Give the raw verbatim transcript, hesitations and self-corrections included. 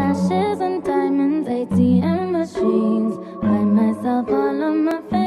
Ashes and diamonds, A T M machines. Buy myself all of my